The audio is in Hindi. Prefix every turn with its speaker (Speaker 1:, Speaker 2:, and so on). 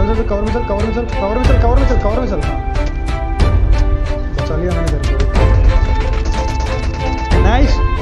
Speaker 1: चल कवर में चल, कवर में चल, कवर में चल, कवर में चल, कवर में चल। बचा लिया मैंने तेरे को। नाइस।